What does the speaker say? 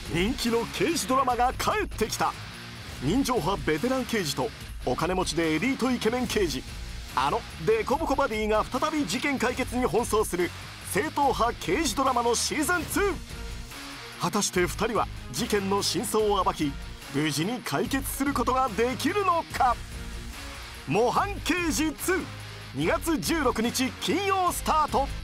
人気の刑事ドラマが帰ってきた。人情派ベテラン刑事とお金持ちでエリートイケメン刑事、あのデコボコバディが再び事件解決に奔走する正統派刑事ドラマのシーズン2。果たして2人は事件の真相を暴き、無事に解決することができるのか。模範刑事2、2月16日金曜スタート。